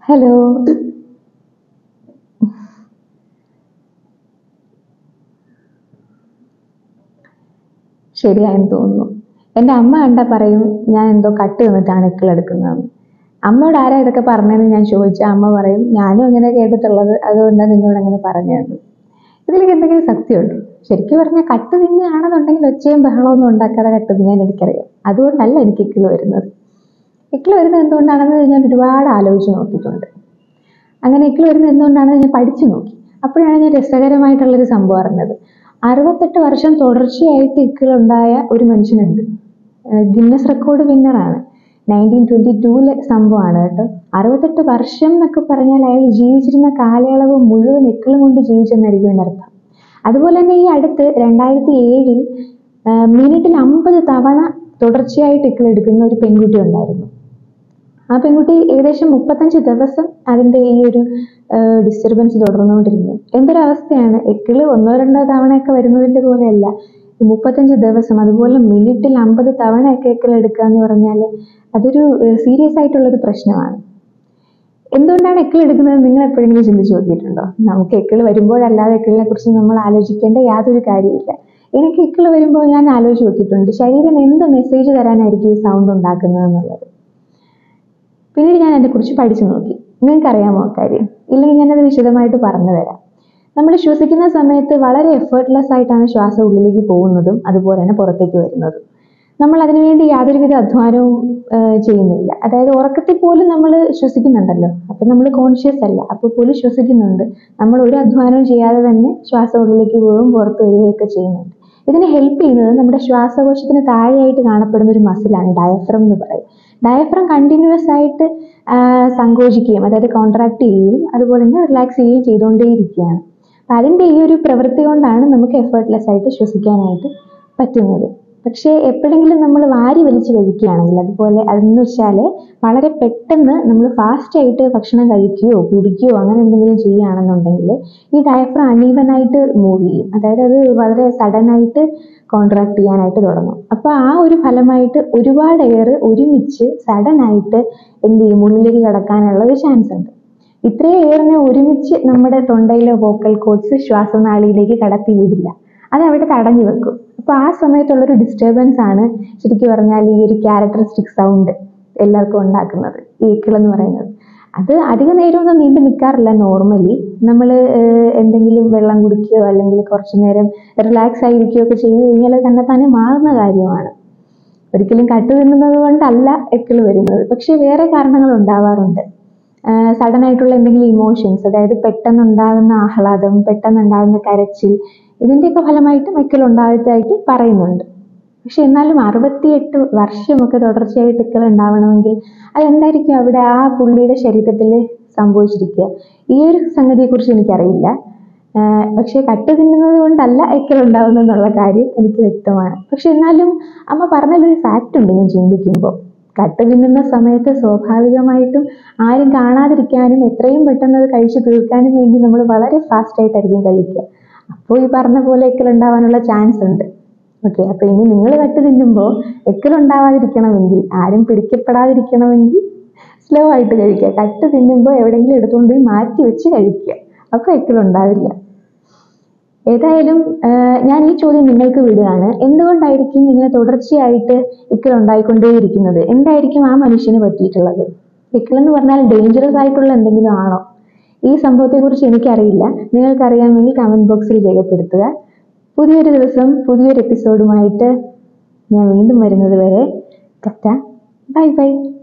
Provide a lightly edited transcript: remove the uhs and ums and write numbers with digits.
Hello. ശരിയായെന്ന് തോന്നുന്നു. എൻ്റെ അമ്മ കണ്ടാ പറയും ഞാൻ എന്തോ കട്ട് തിന്നിട്ടാണ് ഇക്കിളെടുക്കുന്നതെന്ന്. അമ്മയോട് ആരാ ഇതൊക്കെ പറഞ്ഞതെന്ന് ഞാൻ ചോദിച്ചാൽ അമ്മ പറയും ഞാനും അങ്ങനെ കേട്ടിട്ടുള്ളത്, അതുകൊണ്ടാണ് നിന്നോട് അങ്ങനെ പറഞ്ഞതെന്ന്. ഇതിലേക്ക് എന്തെങ്കിലും സത്യമുണ്ടോ? ശരിക്കും പറഞ്ഞാൽ കട്ട് തിന്നുകയാണെന്നുണ്ടെങ്കിൽ ഒച്ചയും ബഹളമൊന്നും ഉണ്ടാക്കാതെ കട്ട് തിന്നാൻ എനിക്കറിയാം. അതുകൊണ്ടല്ല എനിക്ക് ഇക്കിള് വരുന്നത്. ഇക്കിള് വരുന്നത് എന്തുകൊണ്ടാണെന്ന് ഞാൻ ഒരുപാട് ആലോചിച്ച് നോക്കിയിട്ടുണ്ട്. അങ്ങനെ ഇക്കിള് വരുന്നത് എന്തുകൊണ്ടാണെന്ന് ഞാൻ പഠിച്ചു നോക്കി. അപ്പോഴാണ് ഞാൻ രസകരമായിട്ടുള്ളൊരു സംഭവം അറിഞ്ഞത്. 68 വർഷം തുടർച്ചയായിട്ട് ഇക്കിളുണ്ടായ ഒരു മനുഷ്യനുണ്ട്. Guinness record വിന്നറാണ്. 1922 സംഭവമാണ് കേട്ടോ. 68 വർഷം എന്നൊക്കെ പറഞ്ഞാൽ അയാൾ ജീവിച്ചിരുന്ന കാലയളവ് മുഴുവൻ ഇക്കിളും കൊണ്ട് ജീവിച്ചെന്നായിരിക്കും എൻ്റെ അർത്ഥം. അതുപോലെ തന്നെ ഈ അടുത്ത് 2007 മിനിറ്റിൽ 50 തവണ തുടർച്ചയായിട്ട് ഇക്കിളെടുക്കുന്ന ഒരു പെൺകുട്ടി ഉണ്ടായിരുന്നു. ആ പെൺകുട്ടി ഏകദേശം 35 ദിവസം അതിൻ്റെ ഈ ഒരു ഡിസ്റ്റർബൻസ് തുടർന്നുകൊണ്ടിരുന്നു. എന്തൊരവസ്ഥയാണ്! എക്കിള് ഒന്നോ രണ്ടോ തവണയൊക്കെ വരുന്നതിൻ്റെ പോലെയല്ല, 35 ദിവസം, അതുപോലെ മിനിറ്റിൽ 50 തവണയൊക്കെ എക്കിള് എടുക്കുക എന്ന് പറഞ്ഞാൽ അതൊരു സീരിയസ് ആയിട്ടുള്ളൊരു പ്രശ്നമാണ്. എന്തുകൊണ്ടാണ് എക്കിള് എടുക്കുന്നത് നിങ്ങൾ എപ്പോഴെങ്കിലും ചിന്തിച്ചു നോക്കിയിട്ടുണ്ടോ? നമുക്ക് എക്കിള് വരുമ്പോഴല്ലാതെ എക്കിളിനെ കുറിച്ച് നമ്മൾ ആലോചിക്കേണ്ട യാതൊരു കാര്യമില്ല. എനിക്ക് എക്കിള് വരുമ്പോൾ ഞാൻ ആലോചിച്ച് നോക്കിയിട്ടുണ്ട്, ശരീരം എന്ത് മെസ്സേജ് തരാനായിരിക്കും ഈ സൗണ്ട് ഉണ്ടാക്കുന്നത് എന്നുള്ളത്. പിന്നീട് ഞാൻ അതിനെക്കുറിച്ച് പഠിച്ചു നോക്കി. നിങ്ങൾക്കറിയാമോ കാര്യം? ഇല്ലെങ്കിൽ ഞാനത് വിശദമായിട്ട് പറഞ്ഞു തരാം. നമ്മൾ ശ്വസിക്കുന്ന സമയത്ത് വളരെ എഫേർട്ട്ലെസ് ആയിട്ടാണ് ശ്വാസം ഉള്ളിലേക്ക് പോകുന്നതും അതുപോലെ തന്നെ പുറത്തേക്ക് വരുന്നതും. നമ്മൾ അതിനുവേണ്ടി യാതൊരുവിധ അധ്വാനവും ചെയ്യുന്നില്ല. അതായത് ഉറക്കത്തിൽ പോലും നമ്മൾ ശ്വസിക്കുന്നുണ്ടല്ലോ, അപ്പം നമ്മൾ കോൺഷ്യസ് അല്ല, അപ്പോൾ പോലും ശ്വസിക്കുന്നുണ്ട്. നമ്മൾ ഒരു അധ്വാനവും ചെയ്യാതെ തന്നെ ശ്വാസം ഉള്ളിലേക്ക് പോവുകയും പുറത്ത് വരികയൊക്കെ ചെയ്യുന്നുണ്ട്. ഇതിനെ ഹെൽപ്പ് ചെയ്യുന്നത് നമ്മുടെ ശ്വാസകോശത്തിന് താഴെയായിട്ട് കാണപ്പെടുന്ന ഒരു മസിലാണ് ഡയഫ്രം എന്ന് പറയും. ഡയഫ്രം കണ്ടിന്യൂസ് ആയിട്ട് സങ്കോചിക്കുകയും അതായത് കോൺട്രാക്ട് ചെയ്യുകയും അതുപോലെ തന്നെ റിലാക്സ് ചെയ്യുകയും ചെയ്തുകൊണ്ടേയിരിക്കുകയാണ്. അപ്പം അതിൻ്റെ ഈ ഒരു പ്രവൃത്തി കൊണ്ടാണ് നമുക്ക് എഫേർട്ട്ലെസ് ആയിട്ട് ശ്വസിക്കാനായിട്ട് പറ്റുന്നത്. പക്ഷേ എപ്പോഴെങ്കിലും നമ്മൾ വാരി വലിച്ച് കഴിക്കുകയാണെങ്കിൽ, അതുപോലെ അതെന്ന് വെച്ചാൽ വളരെ പെട്ടെന്ന് നമ്മൾ ഫാസ്റ്റായിട്ട് ഭക്ഷണം കഴിക്കുകയോ കുടിക്കുകയോ അങ്ങനെ എന്തെങ്കിലും ചെയ്യുകയാണെന്നുണ്ടെങ്കിൽ ഈ ഡയഫ്രം അണീവനായിട്ട് മൂവ് ചെയ്യും. അതായത് അത് വളരെ സഡനായിട്ട് കോൺട്രാക്ട് ചെയ്യാനായിട്ട് തുടങ്ങും. അപ്പോൾ ആ ഒരു ഫലമായിട്ട് ഒരുപാട് എയർ ഒരുമിച്ച് സഡനായിട്ട് എന്ത് ചെയ്യും, ഉള്ളിലേക്ക് കടക്കാനുള്ള ഒരു ചാൻസ് ഉണ്ട്. ഇത്രയും എയറിനെ ഒരുമിച്ച് നമ്മുടെ തൊണ്ടയിലെ വോക്കൽ കോഡ്സ് ശ്വാസനാളിയിലേക്ക് കടത്തി വിടില്ല, അത് അവിടെ തടഞ്ഞു വെക്കും. അപ്പോൾ ആ സമയത്തുള്ളൊരു ഡിസ്റ്റർബൻസ് ആണ് ശരിക്കും പറഞ്ഞാൽ ഈ ഒരു ക്യാരക്ടറിസ്റ്റിക് സൗണ്ട് എല്ലാവർക്കും ഉണ്ടാക്കുന്നത്, ഈ ഇക്കിളെന്ന് പറയുന്നത്. അത് അധിക നേരമൊന്നും നീണ്ടു നിൽക്കാറില്ല. നോർമലി നമ്മൾ എന്തെങ്കിലും വെള്ളം കുടിക്കുകയോ അല്ലെങ്കിൽ കുറച്ചു നേരം റിലാക്സ് ആയിരിക്കുകയോ ഒക്കെ ചെയ്തു കഴിഞ്ഞാൽ തന്നെ മാറുന്ന കാര്യമാണ്. ഒരിക്കലും കട്ട് തിന്നുന്നത് കൊണ്ടല്ല എക്കിള് വരുന്നത്. പക്ഷേ വേറെ കാരണങ്ങൾ ഉണ്ടാവാറുണ്ട്. സഡൻ ആയിട്ടുള്ള എന്തെങ്കിലും ഇമോഷൻസ്, അതായത് പെട്ടെന്നുണ്ടാകുന്ന ആഹ്ലാദം, പെട്ടെന്നുണ്ടാകുന്ന കരച്ചിൽ, ഇതിൻ്റെയൊക്കെ ഫലമായിട്ട് എക്കിള് ഉണ്ടായതായിട്ട് പറയുന്നുണ്ട്. പക്ഷെ എന്നാലും 68 വർഷമൊക്കെ തുടർച്ചയായിട്ട് എക്കിള് ഉണ്ടാവണമെങ്കിൽ അതെന്തായിരിക്കും അവിടെ ആ പുള്ളിയുടെ ശരീരത്തിൽ സംഭവിച്ചിരിക്കുക? ഈ ഒരു സംഗതിയെക്കുറിച്ച് എനിക്കറിയില്ല. പക്ഷെ കട്ട് തിന്നുന്നത് കൊണ്ടല്ല എക്കിള് ഉണ്ടാവുന്നതെന്നുള്ള കാര്യം എനിക്ക് വ്യക്തമാണ്. പക്ഷെ എന്നാലും അമ്മ പറഞ്ഞൊരു ഫാക്റ്റ് ഉണ്ട് ഞാൻ ചിന്തിക്കുമ്പോൾ. കട്ട് തിന്നുന്ന സമയത്ത് സ്വാഭാവികമായിട്ടും ആരും കാണാതിരിക്കാനും എത്രയും പെട്ടെന്ന് അത് കഴിച്ചു തീർക്കാനും വേണ്ടി നമ്മൾ വളരെ ഫാസ്റ്റായിട്ടായിരിക്കും കഴിക്കുക. അപ്പോൾ ഈ പറഞ്ഞ പോലെ എക്കിളുണ്ടാവാനുള്ള ചാൻസ് ഉണ്ട്. ഓക്കെ, അപ്പോൾ ഇനി നിങ്ങൾ കട്ട് തിന്നുമ്പോൾ എക്കിളുണ്ടാവാതിരിക്കണമെങ്കിൽ, ആരും പിടിക്കപ്പെടാതിരിക്കണമെങ്കിൽ സ്ലോ ആയിട്ട് കഴിക്കുക. കട്ട് തിന്നുമ്പോൾ എവിടെയെങ്കിലും എടുത്തുകൊണ്ട് മാറ്റി വെച്ച് കഴിക്കുക, അപ്പോൾ എക്കിളുണ്ടാവില്ല. ഏതായാലും ഞാൻ ഈ ചോദ്യം നിങ്ങൾക്ക് വിടുകയാണ്. എന്തുകൊണ്ടായിരിക്കും ഇങ്ങനെ തുടർച്ചയായിട്ട് ഇക്കിൾ ഉണ്ടായിക്കൊണ്ടേയിരിക്കുന്നത്? എന്തായിരിക്കും ആ മനുഷ്യന് പറ്റിയിട്ടുള്ളത്? ഇക്കിളെന്ന് പറഞ്ഞാൽ ഡേഞ്ചറസ് ആയിട്ടുള്ള എന്തെങ്കിലും ആണോ? ഈ സംഭവത്തെക്കുറിച്ച് എനിക്കറിയില്ല. നിങ്ങൾക്കറിയാമെങ്കിൽ കമൻറ്റ് ബോക്സിൽ രേഖപ്പെടുത്തുക. പുതിയൊരു ദിവസം പുതിയൊരു എപ്പിസോഡുമായിട്ട് ഞാൻ വീണ്ടും വരുന്നത് വരെ ടാറ്റാ, ബൈ ബൈ.